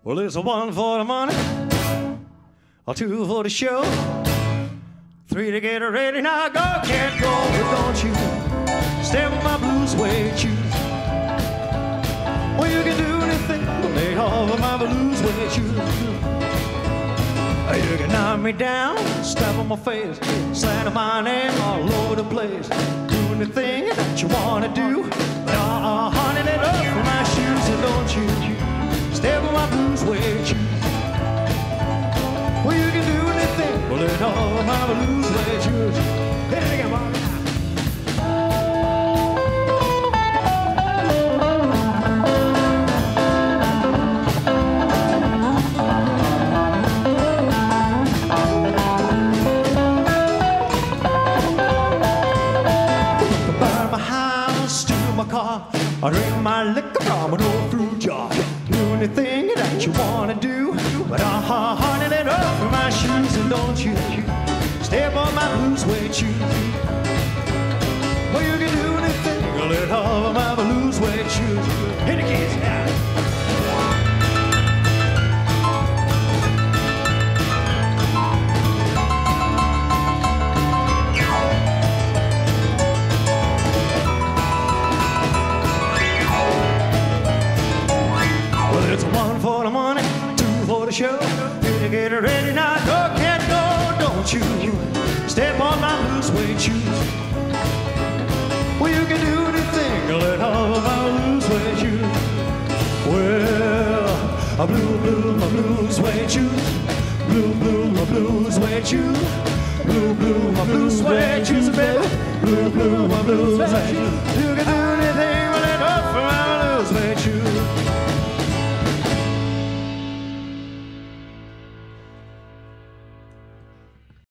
Well, it's a 1 for the money, a 2 for the show, 3 to get ready. Now go, can't go, but don't you step on my blues way you choose. Well, you can do anything but lay off of my blues way you choose. You can knock me down, step on my face, slander my name all over the place. Do anything that you wanna do, but honey, let up in my shoes and don't you step on my blues way you choose. Well, you can do anything, but let all of my blues way you choose. Hit it again, Bobby. I drink my liquor from an old fruit jar. Do anything that you wanna do, but honey, let off of my shoes and don't you step on my blues way shoes. Well, you can do anything, let off of my blues way shoes. Hit the kids now. It's 1 for the money, 2 for the show. You get ready now, go, can't go, don't you step on my blues way shoes. Well, you can do anything, let all of my blues way shoes. Well, a my blues way shoes. My blues way shoes. My blues way shoes, baby. My blues way shoes. You can do